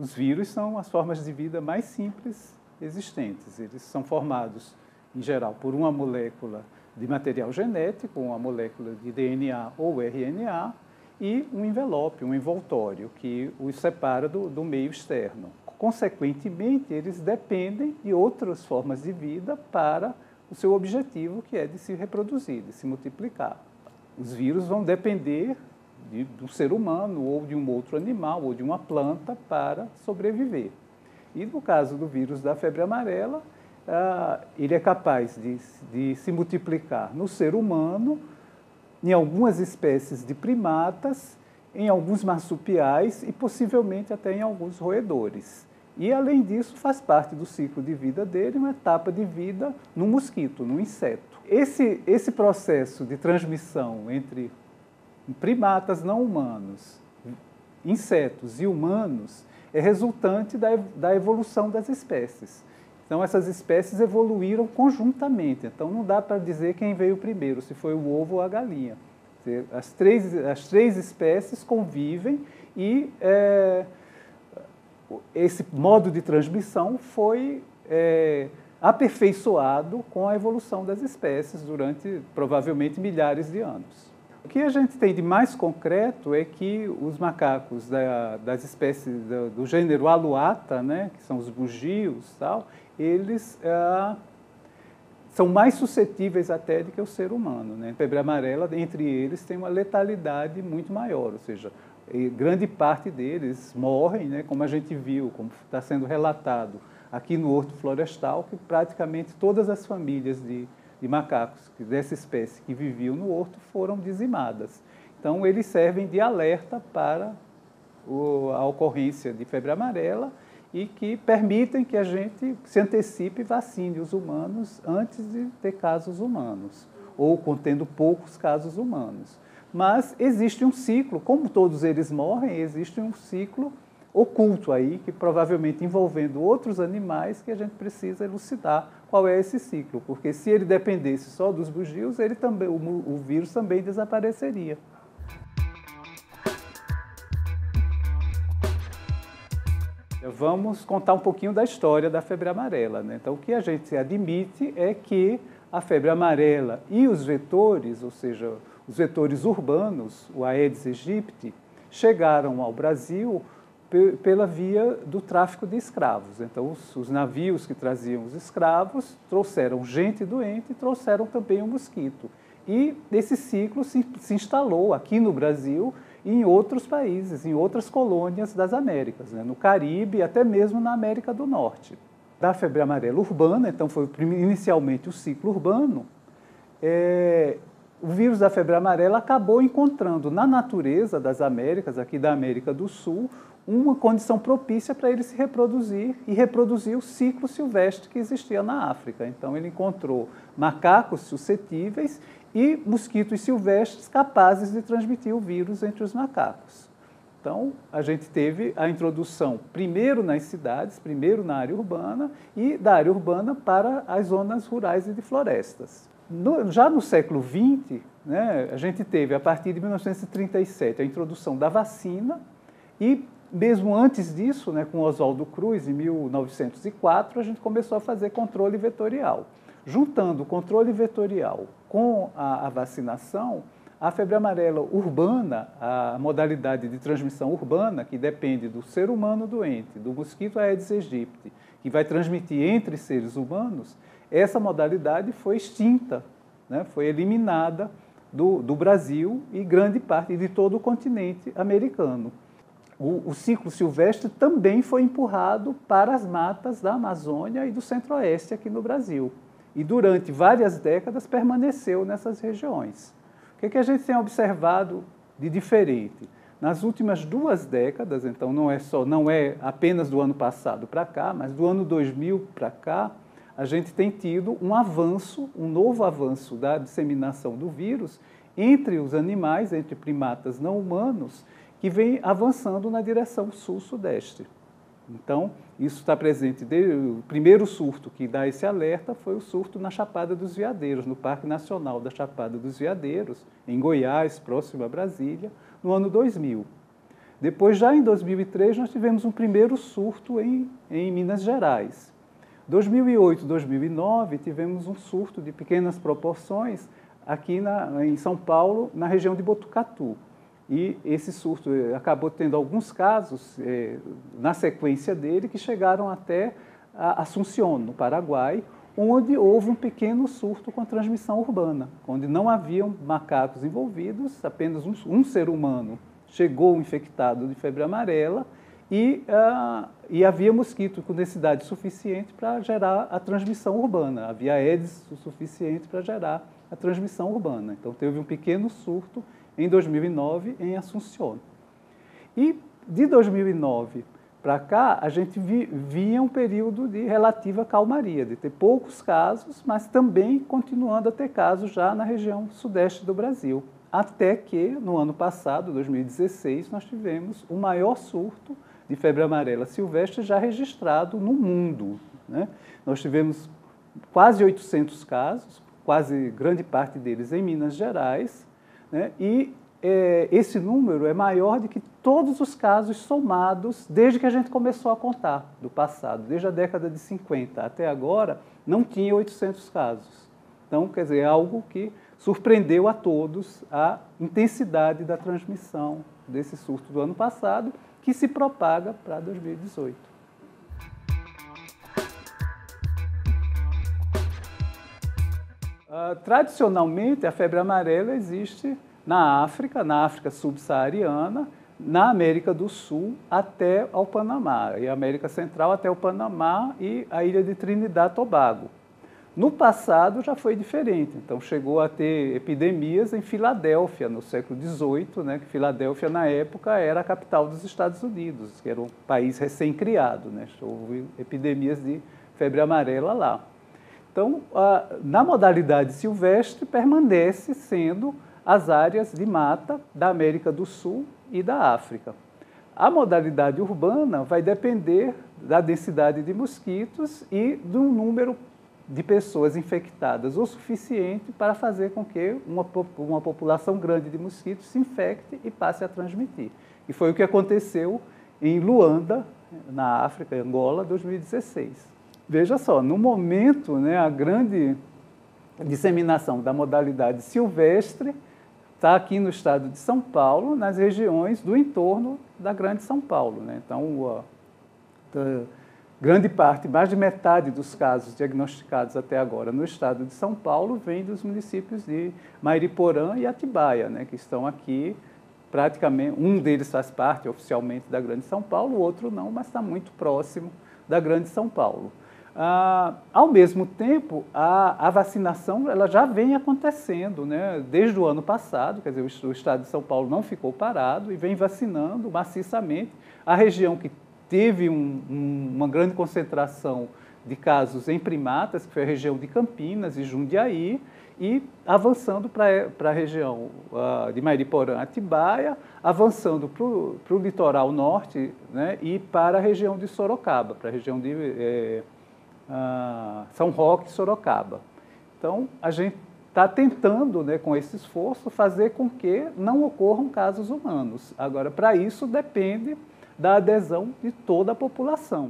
Os vírus são as formas de vida mais simples existentes. Eles são formados, em geral, por uma molécula de material genético, uma molécula de DNA ou RNA, e um envelope, um envoltório, que os separa do meio externo. Consequentemente, eles dependem de outras formas de vida para o seu objetivo, que é de se reproduzir, de se multiplicar. Os vírus vão depender do ser humano, ou de um outro animal, ou de uma planta para sobreviver. E no caso do vírus da febre amarela, ele é capaz de se multiplicar no ser humano, em algumas espécies de primatas, em alguns marsupiais e possivelmente até em alguns roedores. E, além disso, faz parte do ciclo de vida dele uma etapa de vida no mosquito, no inseto. Esse processo de transmissão entre primatas não humanos, insetos e humanos é resultante da evolução das espécies. Então, essas espécies evoluíram conjuntamente. Então, não dá para dizer quem veio primeiro, se foi o ovo ou a galinha. As três espécies convivem e esse modo de transmissão foi aperfeiçoado com a evolução das espécies durante, provavelmente, milhares de anos. O que a gente tem de mais concreto é que os macacos das espécies do gênero Alouatta, né, que são os bugios, tal, eles são mais suscetíveis até do que o ser humano, né? A febre amarela, entre eles, tem uma letalidade muito maior, ou seja, grande parte deles morrem, né, como a gente viu, como está sendo relatado aqui no Horto Florestal, que praticamente todas as famílias de macacos dessa espécie que viviam no horto foram dizimadas. Então, eles servem de alerta para a ocorrência de febre amarela e que permitem que a gente se antecipe e vacine os humanos antes de ter casos humanos, ou contendo poucos casos humanos. Mas existe um ciclo, como todos eles morrem, existe um ciclo oculto aí, que provavelmente envolvendo outros animais, que a gente precisa elucidar qual é esse ciclo, porque se ele dependesse só dos bugios, o vírus também desapareceria. Vamos contar um pouquinho da história da febre amarela, né? Então, o que a gente admite é que a febre amarela e os vetores, ou seja, os vetores urbanos, o Aedes aegypti, chegaram ao Brasil pela via do tráfico de escravos. Então, os navios que traziam os escravos trouxeram gente doente e trouxeram também o mosquito. E esse ciclo se instalou aqui no Brasil e em outros países, em outras colônias das Américas, né? No Caribe e até mesmo na América do Norte. Da febre amarela urbana, então foi inicialmente o ciclo urbano, o vírus da febre amarela acabou encontrando na natureza das Américas, aqui da América do Sul, uma condição propícia para ele se reproduzir e reproduzir o ciclo silvestre que existia na África. Então, ele encontrou macacos suscetíveis e mosquitos silvestres capazes de transmitir o vírus entre os macacos. Então, a gente teve a introdução primeiro nas cidades, primeiro na área urbana, e da área urbana para as zonas rurais e de florestas. Já no século XX, né, a gente teve, a partir de 1937, a introdução da vacina e, mesmo antes disso, né, com Oswaldo Cruz, em 1904, a gente começou a fazer controle vetorial. Juntando o controle vetorial com a vacinação, a febre amarela urbana, a modalidade de transmissão urbana, que depende do ser humano doente, do mosquito Aedes aegypti, que vai transmitir entre seres humanos, essa modalidade foi extinta, né, foi eliminada do Brasil e grande parte de todo o continente americano. O ciclo silvestre também foi empurrado para as matas da Amazônia e do Centro-Oeste aqui no Brasil. E durante várias décadas permaneceu nessas regiões. O que a gente tem observado de diferente? Nas últimas 2 décadas, então não é apenas do ano passado para cá, mas do ano 2000 para cá, a gente tem tido um novo avanço da disseminação do vírus entre os animais, entre primatas não humanos, que vem avançando na direção sul-sudeste. Então, isso está presente o primeiro surto que dá esse alerta foi o surto na Chapada dos Veadeiros, no Parque Nacional da Chapada dos Veadeiros, em Goiás, próximo a Brasília, no ano 2000. Depois, já em 2003, nós tivemos um primeiro surto em Minas Gerais. 2008, 2009, tivemos um surto de pequenas proporções aqui em São Paulo, na região de Botucatu. E esse surto acabou tendo alguns casos, na sequência dele, que chegaram até Assunción, no Paraguai, onde houve um pequeno surto com transmissão urbana, onde não haviam macacos envolvidos, apenas um ser humano chegou infectado de febre amarela e havia mosquito com densidade suficiente para gerar a transmissão urbana. Havia Aedes o suficiente para gerar a transmissão urbana. Então, teve um pequeno surto em 2009 em Assunción. E de 2009 para cá, a gente via um período de relativa calmaria, de ter poucos casos, mas também continuando a ter casos já na região sudeste do Brasil. Até que, no ano passado, 2016, nós tivemos o maior surto de febre amarela silvestre já registrado no mundo, né? Nós tivemos quase 800 casos, quase grande parte deles em Minas Gerais, né? E esse número é maior do que todos os casos somados desde que a gente começou a contar do passado, desde a década de 50 até agora, não tinha 800 casos. Então, quer dizer, é algo que surpreendeu a todos a intensidade da transmissão desse surto do ano passado, que se propaga para 2018. Tradicionalmente, a febre amarela existe na África subsaariana, na América do Sul até ao Panamá, e a América Central até o Panamá e a ilha de Trinidad e Tobago. No passado já foi diferente, então chegou a ter epidemias em Filadélfia, no século XVIII, né, que Filadélfia, na época, era a capital dos Estados Unidos, que era um país recém-criado, né, houve epidemias de febre amarela lá. Então, na modalidade silvestre, permanece sendo as áreas de mata da América do Sul e da África. A modalidade urbana vai depender da densidade de mosquitos e do número de pessoas infectadas o suficiente para fazer com que uma população grande de mosquitos se infecte e passe a transmitir. E foi o que aconteceu em Luanda, na África, Angola, 2016. Veja só, no momento, né, a grande disseminação da modalidade silvestre está aqui no estado de São Paulo, nas regiões do entorno da Grande São Paulo, né? Então, grande parte, mais de metade dos casos diagnosticados até agora no estado de São Paulo vem dos municípios de Mairiporã e Atibaia, né, que estão aqui praticamente, um deles faz parte oficialmente da Grande São Paulo, o outro não, mas está muito próximo da Grande São Paulo. Ao mesmo tempo, a vacinação ela já vem acontecendo, né, desde o ano passado, quer dizer, o estado de São Paulo não ficou parado e vem vacinando maciçamente. A região que teve uma grande concentração de casos em primatas, que foi a região de Campinas e Jundiaí, e avançando para a região de Mairiporã, Atibaia, avançando para o litoral norte, né, e para a região de Sorocaba, para a região de São Roque e Sorocaba. Então, a gente está tentando, né, com esse esforço, fazer com que não ocorram casos humanos. Agora, para isso, depende da adesão de toda a população.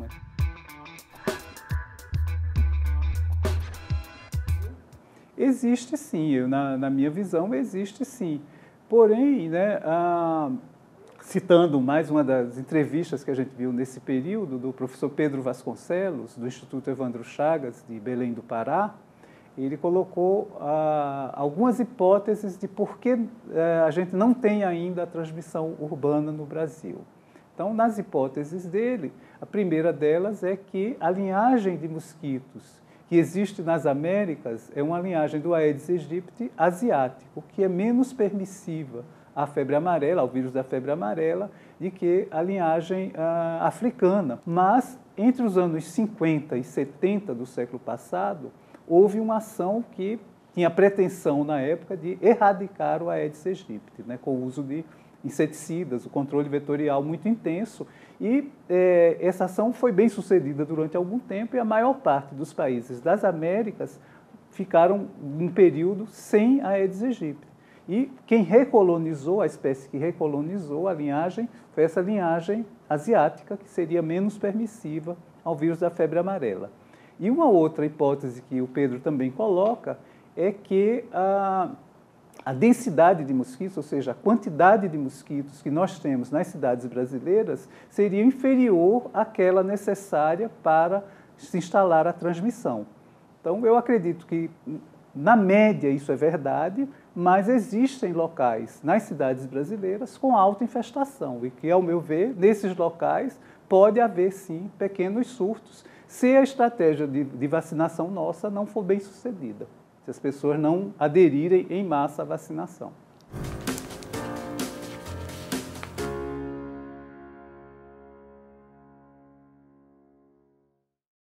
Existe sim, na minha visão, existe sim. Porém, né, citando mais uma das entrevistas que a gente viu nesse período, do professor Pedro Vasconcelos, do Instituto Evandro Chagas, de Belém do Pará, ele colocou algumas hipóteses de por que a gente não tem ainda a transmissão urbana no Brasil. Então, nas hipóteses dele, a primeira delas é que a linhagem de mosquitos que existe nas Américas é uma linhagem do Aedes aegypti asiático, que é menos permissiva à febre amarela, ao vírus da febre amarela, do que a linhagem africana. Mas, entre os anos 50 e 70 do século passado, houve uma ação que tinha pretensão, na época, de erradicar o Aedes aegypti, né, com o uso de inseticidas, o controle vetorial muito intenso, e essa ação foi bem sucedida durante algum tempo, e a maior parte dos países das Américas ficaram um período sem Aedes aegypti. E quem recolonizou, a espécie que recolonizou a linhagem, foi essa linhagem asiática, que seria menos permissiva ao vírus da febre amarela. E uma outra hipótese que o Pedro também coloca é que a densidade de mosquitos, ou seja, a quantidade de mosquitos que nós temos nas cidades brasileiras, seria inferior àquela necessária para se instalar a transmissão. Então, eu acredito que, na média, isso é verdade, mas existem locais nas cidades brasileiras com alta infestação e que, ao meu ver, nesses locais pode haver, sim, pequenos surtos, se a estratégia de vacinação nossa não for bem sucedida, se as pessoas não aderirem em massa à vacinação.